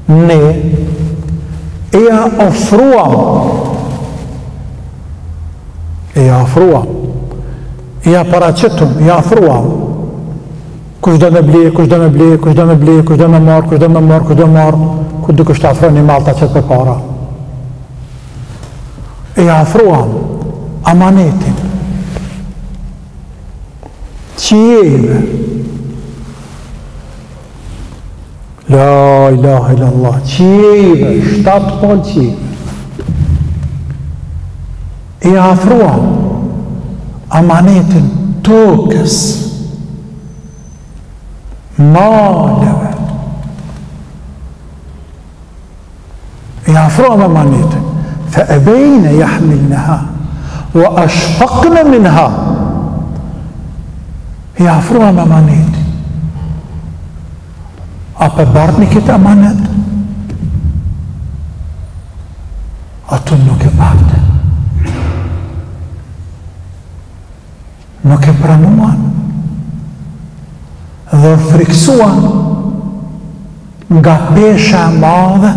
ne e ja ofruam, e ja paraqitëm, e ja ofruam, kush do me ble, kush do me ble, kush do me ble, kush do me marr, kush do me marr, kush do me marr, ku do kush të afron një malta qëtë për para. E ja ofruam amanetin, qijeve, la ilaha illallah, qijeve, 7 pol qijeve. E ja ofruam amanetin tokës, maleve. E ja ofruam amanetin, fa ebejne jahmilneha, wa ashfaqne minha. E ja ofruam amanetin. A për bartë një këtë amanet? Ato nuk e bartë. Nuk e pranuan. Dhe friksuan nga pesha e madhe,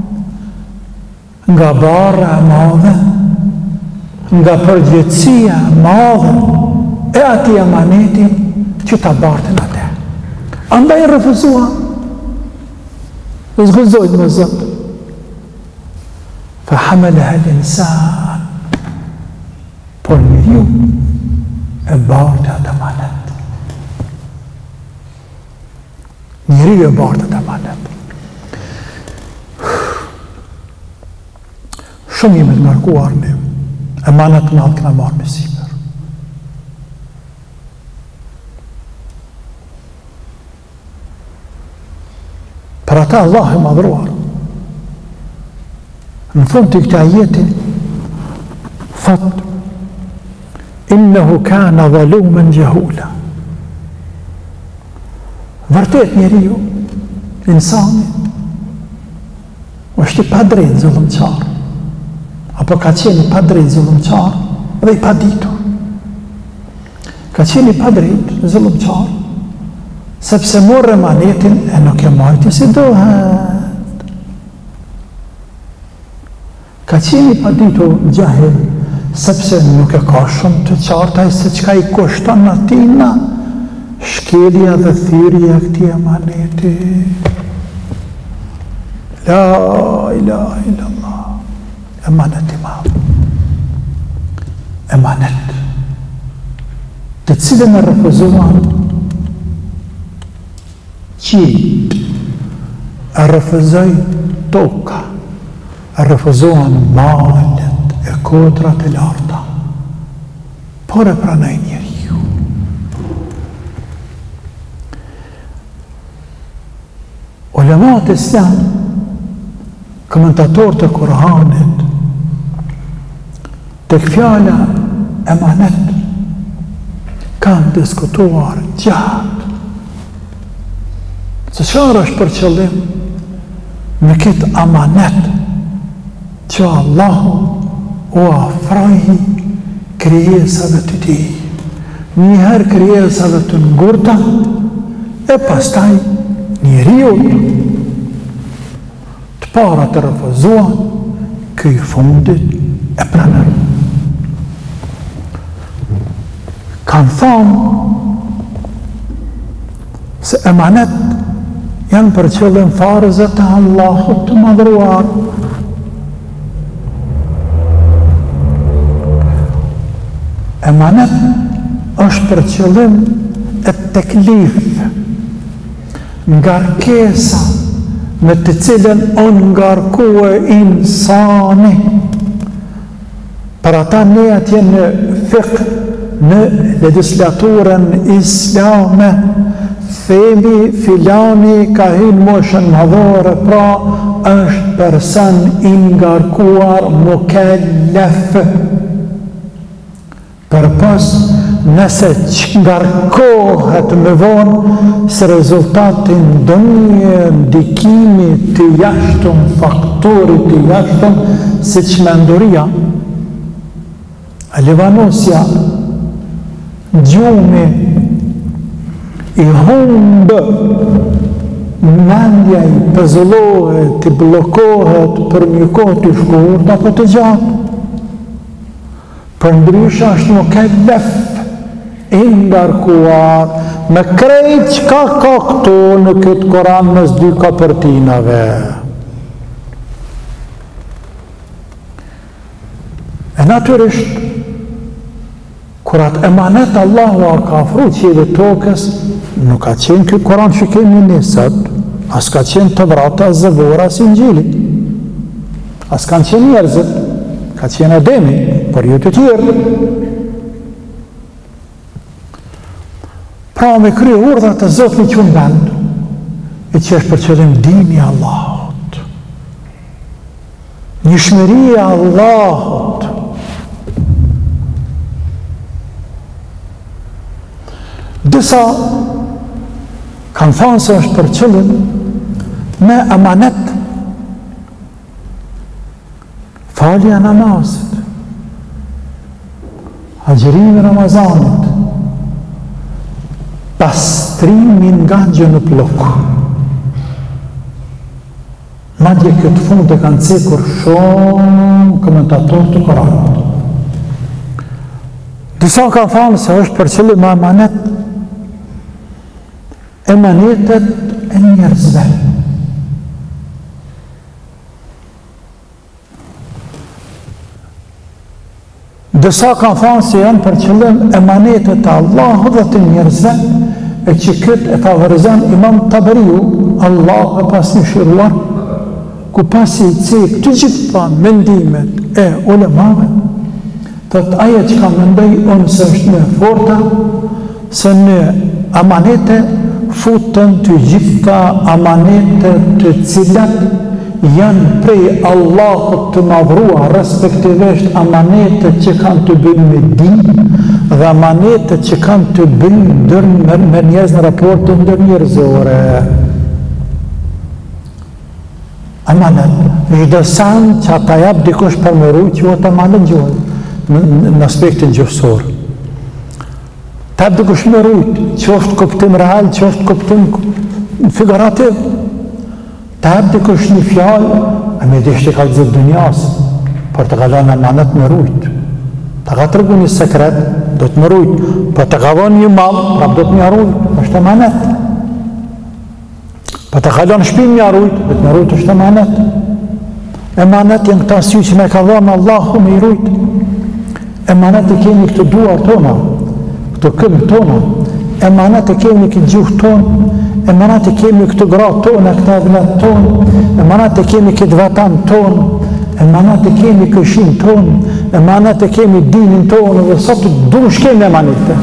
nga barra e madhe, nga përgjëtësia e madhe, e ati amanetin që ta bartën atë. Andaj refuzuan. Zgëzojnë me Zotë. Fa hameleha l'insan. Por njeriu e bartë atë amanet. Njeriu e bartë atë amanet. Shumë jemi të ngarkuar ne. Emanet në atë këna marrë me sipër. Për ata Allah e madhruar. Në fund të këta ajeti, thot, innehu kana dhalumen jahula. Vërtet njeriu, insani, është i padrejt zullumqar, apo ka qenë i padrejt zullumqar dhe i paditur. Ka qenë i padrejt zullumqar, sepse morë emanetin e nuk e majti si dohet. Ka qenë i paditur gjahil, sepse nuk e ka shumë të qartaj se qka i kushton atina shkelja dhe thirrja këti emaneti. La ilaha illallah. Emanet i madh. Emanet. Të cilën e refuzuan qiejt, e refuzoi toka, e refuzuan malet e kodrat e larta, por e pranoi njeriu. Ulemat islam, komentatorët e Kur'anit, tek fjala emanet kanë diskutuar gjatë se çfarë është për qëllim me këtë amanet që Allahu u afroi krijesave të tij. Njëherë krijesave të ngurta e pastaj njeriu. Të para të refuzuan, ky i fundit e pranoi. Kanë thonë se emanet janë për qëllim farzët e Allahut të madhruar. Emanet është për qëllim e teklif, ngarkesa me të cilën on ngarkue insani. Për ata ne atje në fiqh, në legislaturën islame, themi filani ka hyrë moshën madhore, pra është person i ngarkuar mukellef. Përpos nëse që ngarkohet me vonë se rezultatin ndonjë ndikimi të jashtëm, faktorit të jashtëm, si që menduria, Livanosja, gjumi, i humbë mendja i pezullohet, i blokohet për një kohë të shkurt apo të gjatë. Për ndryshe është mukellef i ngarkuar me krejt çka ka këtu në këtë Koran mes dy kapërtinave. E natyrisht, kur atë emanet Allahu a ka afru qiellit tokës, nuk ka qenë ky Koran që kemi ne sot, as ka qenë Tevrata, Zabura, as Injili. As kanë qenë njerëzit, ka qenë Ademi, por jo të tjerë. Pra me krye urdhrat e Zotit që në vend, e që është për qëllim dini Allahut. Njëshmëria Allahut. Disa kanë thënë se është për qëllim me amanet falja namazit, agjërimi Ramazanit, pastrimin nga gjë në plok. Madje këtë fund e kanë cekur shumë komentatorë të Koranit. Disa kanë thënë se është për qëllim me amanet emanetet e njerëzve. Disa kanë thënë se janë për qëllim emanetet e Allahut dhe të njerëzve, e që këtë e favorizon Imam Tabariu, Allah e pas mëshiruar, ku pasi i cek të gjitha mendimet e ulemave, thot ajo që ka mendoj unë se është më forta, se në amanete futën të gjitha amanetet të cilat janë prej Allahut të madhrua, respektivisht amanetet që kanë të bëjnë me din dhe amanetet që kanë të bëjnë me njerëz në raporte ndër njerëzore. Amanet, çdo san që ata jap dikush për më rujt, që ata amanet gjuhën në aspektin gjuhësor. Ta jap dikush më rujt, qoftë kuptim real, qoftë kuptim figurativ. Ta jap dikush një fjalë, a me dishtë ka të zëtë dunjas, për të kalon amanet më rujt. Ta ka të rëgu një sekret, do të më rujt, për të kalon një mal, prap do të më rujt, është amanet. Për të kalon shpin më rujt, do të më rujt, është amanet. Emanet janë këta sy që me ka dhonë Allahu me i rujt. Emanet e kemi këtë duar tona, këtë këmë tona, emanet e kemi këtë gjuhë tonë, emanet e kemi këtë gratë tonë, këtë avlet tonë, emanet e kemi këtë vatan tonë, emanet e kemi këshin tonë, emanet e kemi dinin tonë, dhe sot të du shkemi emanet.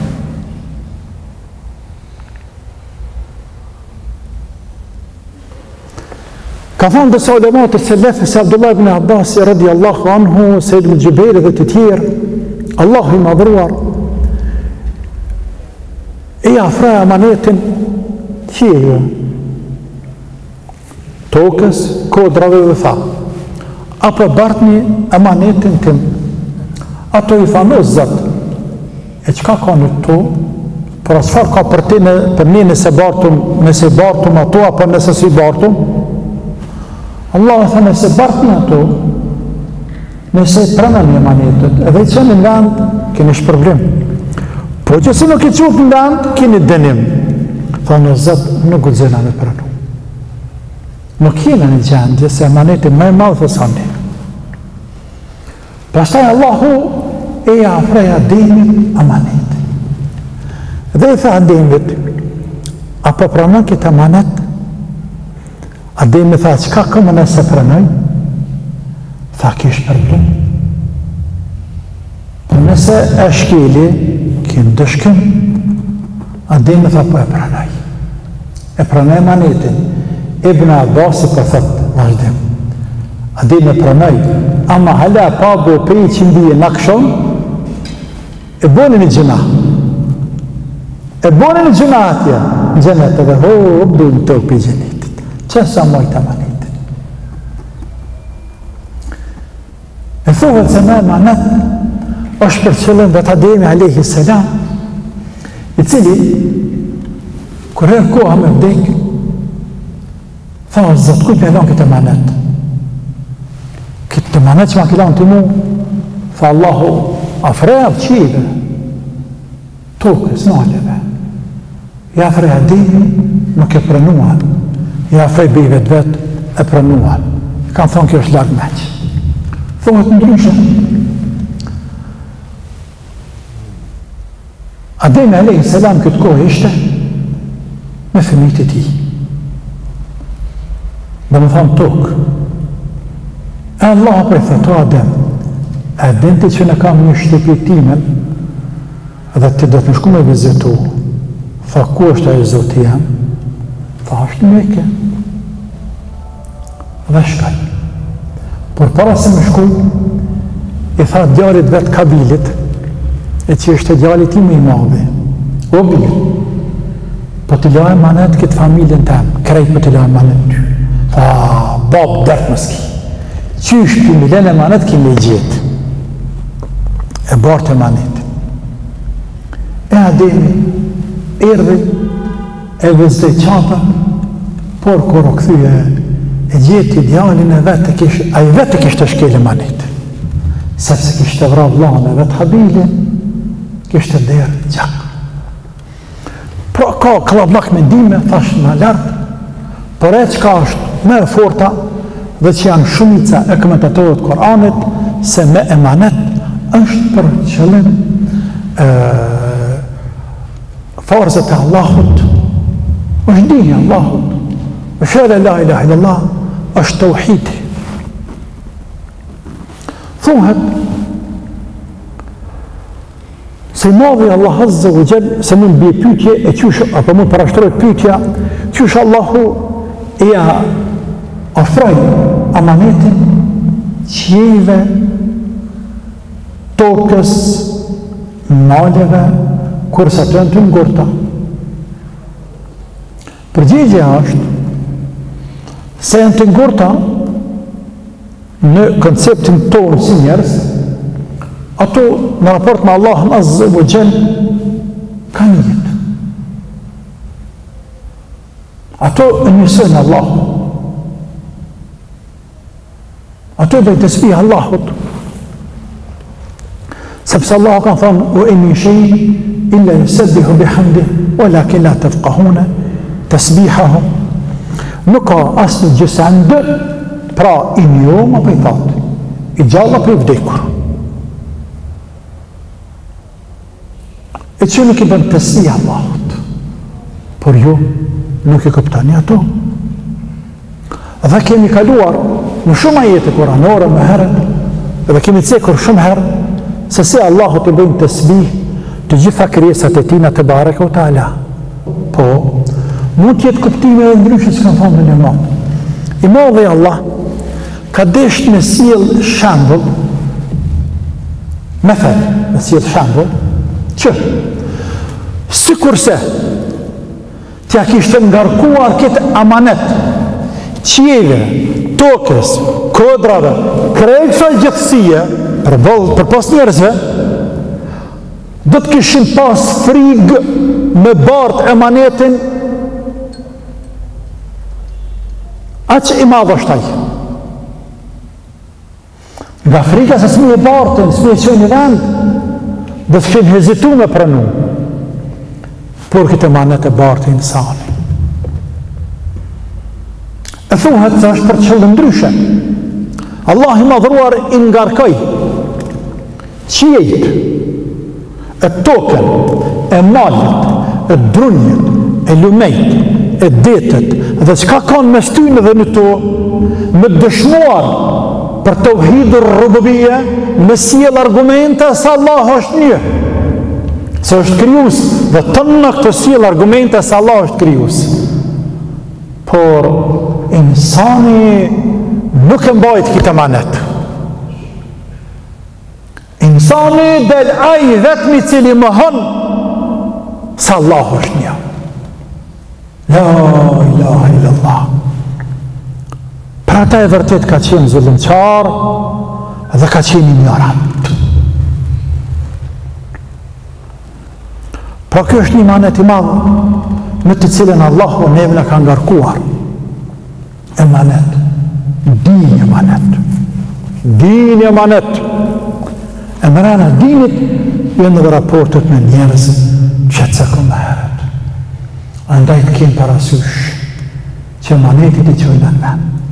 Ka thonë dësa ulematër se lefe se Abdullah ibn Abbas radiallahu anhu, Sejid ibn Gjubejri dhe të tjerë, Allahu i madhruar, e afra amanetin qije, tokës, kodrave dhe tha, apo bartni amanetin tim. Ato i thanë, o zëtë, e qka ka në to, për asfar ka për ti për një nëse bartum ato, apo nëse si bartum, Allah e thë nëse bartni ato, nëse prënën një amanetet, edhe i qenë në vend, keni shpërblim. Po që se nuk i qut në vend, keni dënim. Tha në zëtë, nuk gudzena me prënu. Nuk jena një gjendje, se amanetin me madhë dhe sani. Pastaj Allahu e afreja Ademit amanet. Dhe i tha Ademit, apo pranon këtë amanet? Ademi tha, qka këmë nëse pranoj? Tha, kish përblim. Për nëse e shkeli, kim dëshkim. Ademi tha, po e pranoj. E pranoj amanetin. Ibn Abbasi për thëtë, vazhdim. Ademi pranoj, ama hala pa bo përi që mbije në këshon, e boni një gjuna. E boni një gjuna atje, në gjenet edhe, bëjnë të tokë për gjenetit. Që sa mojtë amanetin? E thuhet se me amanet, është për qëllën dhe të Ademi a.s. I cili, kërë koha me vdek, Tha, Zot, kujt me lanë këtë emanet? Këtë emanet që ma ki lanë të mu? Tha, Allahu, afreja qive, tokës, naleve. Ja afreja dini, nuk e pranuar. Ja afrej bive të vetë, e pranuar. Kanë thonë kjo është largë meqë. Thonë të ndryshë. Ademi a.s. këtë kohë ishte me fëmijët e tij. Dhe më thamë tokë. E Allah për e thëto Adem, e dinti që në kam një shtëpi timen, dhe ti do të më shku me vizitu. Tha, ku është e Zoti jam? Tha, është në Mekë. Dhe shkaj. Por para se më shku, i tha djalit vetë Kabilit, e që është djalit ti më i madhe. O birë, po të lajë manet këtë familjen temë, krejt po të lajë manet ty. Tha, babë dërtë mëski. Qysh për milen e manet kime i gjithë. E bartë e manet. E Ademi, erdhi, e vëzdej qapa, por kur o këthyje, e gjithë idealin e vetë, a i vetë kishtë të shkele manet. Sepse kishtë të vra vlanë e vetë Habilin, kishtë të derë gjak. Pra ka klabnak mendime, thash në lartë, por e qka është me e forta dhe që janë shumica e komentatorët Koranit, se me emanet është për qëllim farzët e Allahut, është dini Allahut, është la ilaha illallah, është tauhidi. Thuhet, se madhi Allah Azza wa Jall, se mund bje pytje, e qysh, apo mund parashtrojt pytja, qysh Allahu e ja ofroj amanetin qiejve, tokës, maleve, kurse të janë të ngurta. Përgjigja është se janë të ngurta në konceptin tonë si njerëz, ato në raport me Allahun Azza wa Jall kanë jetë. Ato e njësojnë Allahun. Ato dhe i të spi Allahut. Sepse Allah kanë thonë, o e një shej, illa yusabbihu bihamdi, walakin la tafqahuna tasbihahum. Nuk ka asë një gjëse ndë, pra i njoma për i thatë, i gjalla për i vdekur. E që nuk i bënd të si Allahut, por ju nuk i këptani ato. Dhe kemi kaluar në shumë ajete kuranore më herët, dhe kemi cekur shumë herë, se si Allahut i bënd të sbih të gjitha krijesat e tina të bareke o ta'ala. Po, mund tjetë këptime e ndryshë që kanë thonë në një matë. I madhe Allah ka desht me sjell shambull, me thënë, me sjell shambull, që si kurse tja kishtë ngarkuar këtë amanet qieve, tokës, kodrave, krejtë gjithësie për pas njerëzve, do të kishin pas frigë me bartë emanetin atë që i madhë është taj. Nga frika se s'mi e bartën, s'mi e qënë i vend, dhe të shenë hezitu me pranu, por këtë emanet e bartë i nësani. E thuhet se është për qëllë ndryshe. Allah i madhruar i ngarkoj qiejt, e token, e malit, e drunjit, e lumejt, e detet, dhe qka kanë me stynë dhe në to, me dëshmuar për të uhidur rububije, me sjell argumente se Allah është një, se është kryus, dhe të në këtë sjell argumente se Allah është kryus. Por, insani nuk e mbajt këtë emanet. Insani del aj vetëmi cili më hën se Allah është një. La ilaha illallah. Pra ta e vërtet ka qenë zullumqar dhe ka qenë ignorant. Pra kjo është një manet i madhë në të cilën Allahu neve në ka ngarkuar. emanet. Dini emanet. Dini emanet. E më rana dinit, jenë në raportet me njerëz që të cakon dhe heret. Andaj të kemë parasysh që emanetit i qojnë në men.